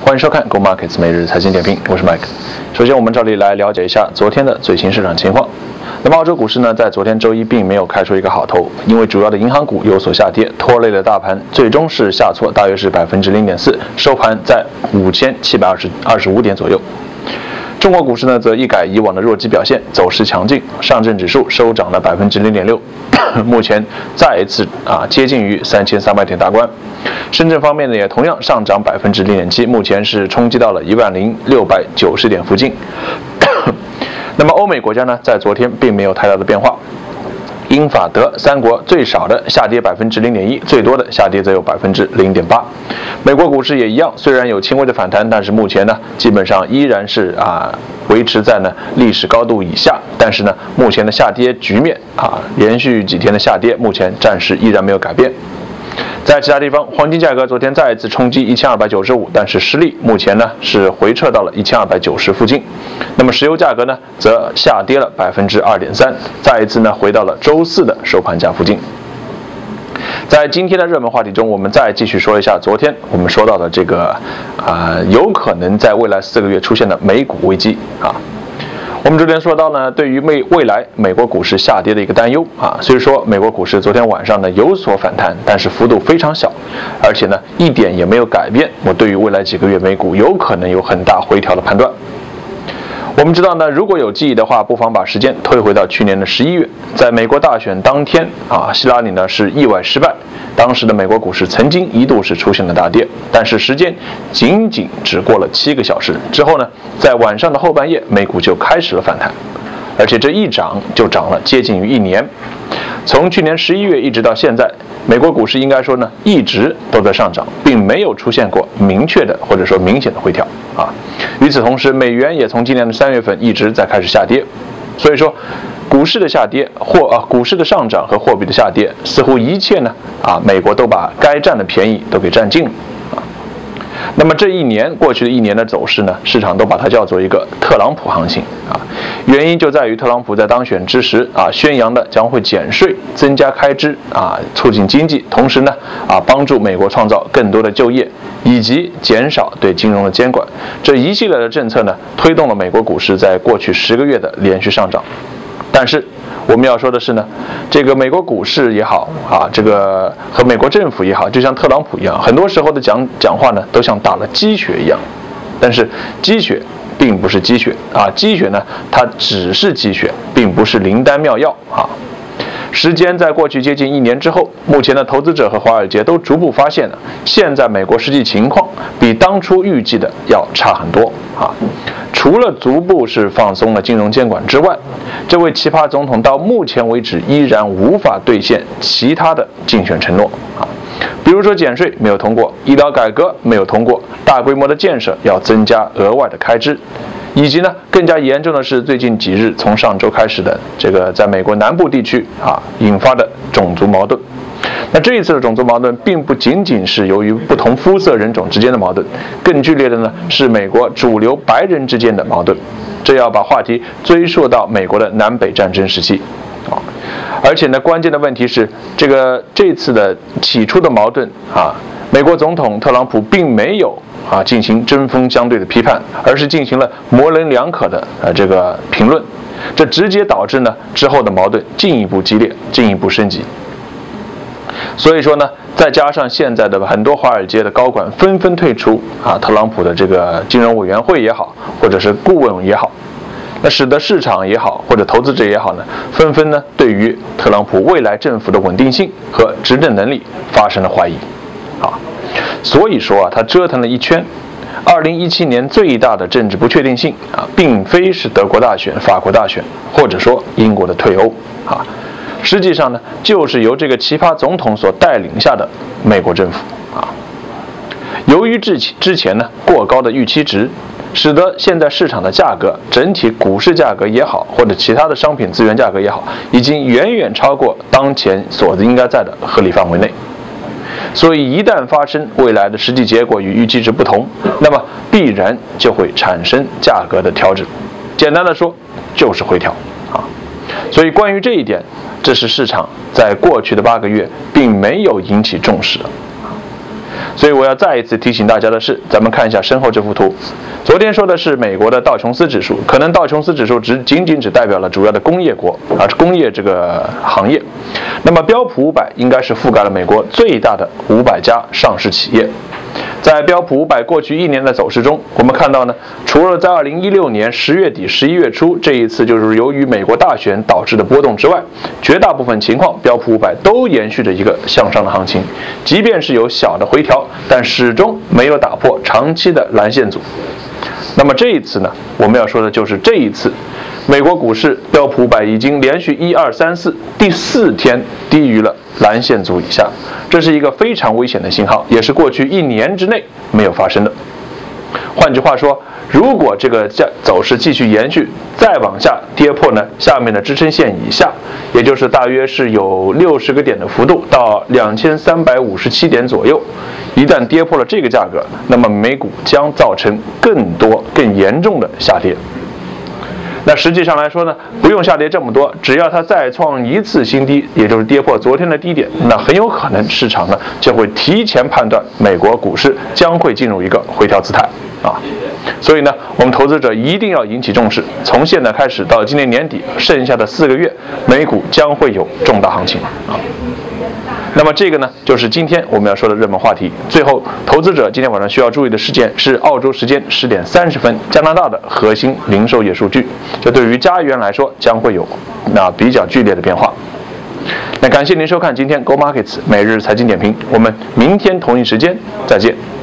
欢迎收看 Go Markets 每日财经点评，我是 Mike。首先，我们照例来了解一下昨天的最新市场情况。那么，澳洲股市呢，在昨天周一并没有开出一个好头，因为主要的银行股有所下跌，拖累了大盘，最终是下挫大约是0.4%，收盘在5725点左右。中国股市呢，则一改以往的弱鸡表现，走势强劲，上证指数收涨了0.6%，目前再一次接近于3300点大关。深圳方面呢，也同样上涨0.7%，目前是冲击到了10690点附近。那么欧美国家呢，在昨天并没有太大的变化。英法德三国最少的下跌0.1%，最多的下跌则有0.8%。美国股市也一样，虽然有轻微的反弹，但是目前呢，基本上依然是维持在历史高度以下。但是呢，目前的下跌局面连续几天的下跌，目前暂时依然没有改变。在其他地方，黄金价格昨天再一次冲击1295，但是失利，目前呢是回撤到了1290附近。那么石油价格呢，则下跌了2.3%，再一次呢回到了周四的收盘价附近。在今天的热门话题中，我们再继续说一下昨天我们说到的这个有可能在未来4个月出现的美股危机我们昨天说到呢，对于未来美国股市下跌的一个担忧虽说美国股市昨天晚上呢有所反弹，但是幅度非常小，而且呢一点也没有改变我对于未来几个月美股有可能有很大回调的判断。我们知道呢，如果有记忆的话，不妨把时间推回到去年的11月，在美国大选当天希拉里呢是意外失败，当时的美国股市曾经一度是出现了大跌，但是时间仅只过了7个小时之后呢，在晚上的后半夜，美股就开始了反弹，而且这一涨就涨了接近于1年。从去年11月一直到现在，美国股市应该说呢一直都在上涨，并没有出现过明确的或者说明显的回调与此同时，美元也从今年的3月份一直在开始下跌，所以说股市的下跌股市的上涨和货币的下跌，似乎一切呢美国都把该占的便宜都给占尽了那么这过去的一年的走势呢，市场都把它叫做一个特朗普行情原因就在于特朗普在当选之时宣扬的将会减税、增加开支促进经济，同时呢帮助美国创造更多的就业，以及减少对金融的监管，这一系列的政策呢，推动了美国股市在过去10个月的连续上涨。但是我们要说的是呢，这个美国股市也好这个和美国政府也好，就像特朗普一样，很多时候的讲话呢，都像打了鸡血一样。但是鸡血并不是鸡血鸡血呢，它只是鸡血，并不是灵丹妙药时间在过去接近1年之后，目前的投资者和华尔街都逐步发现了，现在美国实际情况比当初预计的要差很多除了逐步是放松了金融监管之外，这位奇葩总统到目前为止依然无法兑现其他的竞选承诺比如说减税没有通过，医疗改革没有通过，大规模的建设要增加额外的开支，以及呢更加严重的是最近几日从上周开始的这个在美国南部地区引发的种族矛盾。那这一次的种族矛盾并不仅仅是由于不同肤色人种之间的矛盾，更剧烈的呢是美国主流白人之间的矛盾，这要把话题追溯到美国的南北战争时期而且呢关键的问题是这次的起初的矛盾美国总统特朗普并没有进行针锋相对的批判，而是进行了模棱两可的这个评论，这直接导致呢之后的矛盾进一步激烈，进一步升级。所以说呢，再加上现在的很多华尔街的高管纷纷退出特朗普的这个金融委员会也好，或者是顾问也好，那使得市场也好，或者投资者也好呢，纷纷呢对于特朗普未来政府的稳定性和执政能力发生了怀疑所以说他折腾了一圈，2017年最大的政治不确定性并非是德国大选、法国大选，或者说英国的退欧实际上呢，就是由这个奇葩总统所带领下的美国政府由于之前呢过高的预期值，使得现在市场的价格，整体股市价格也好，或者其他的商品资源价格也好，已经远远超过当前所应该在的合理范围内。所以一旦发生未来的实际结果与预期值不同，那么必然就会产生价格的调整，简单的说就是回调所以关于这一点，这是市场在过去的8个月并没有引起重视的所以我要再一次提醒大家的是，咱们看一下身后这幅图。昨天说的是美国的道琼斯指数，可能道琼斯指数仅只代表了主要的工业国，而是工业这个行业。那么标普500应该是覆盖了美国最大的500家上市企业。在标普500过去1年的走势中，我们看到呢，除了在2016年10月底、11月初这一次就是由于美国大选导致的波动之外，绝大部分情况标普500都延续着一个向上的行情，即便是有小的回调，但始终没有打破长期的蓝线组。那么这一次呢，我们要说的就是这一次，美国股市标普500已经连续1、2、3、4第4天低于了蓝线组以下，这是一个非常危险的信号，也是过去1年之内没有发生的。换句话说，如果这个走势继续延续，再往下跌破呢下面的支撑线以下，也就是大约是有60个点的幅度到2357点左右，一旦跌破了这个价格，那么美股将造成更多更严重的下跌。那实际上来说呢，不用下跌这么多，只要它再创一次新低，也就是跌破昨天的低点，那很有可能市场呢就会提前判断美国股市将会进入一个回调姿态啊。所以呢，我们投资者一定要引起重视，从现在开始到今年年底剩下的4个月，美股将会有重大行情啊。那么这个呢，就是今天我们要说的热门话题。最后，投资者今天晚上需要注意的事件是澳洲时间10点30分，加拿大的核心零售业数据，这对于加元来说将会有比较剧烈的变化。那感谢您收看今天 Go Markets 每日财经点评，我们明天同一时间再见。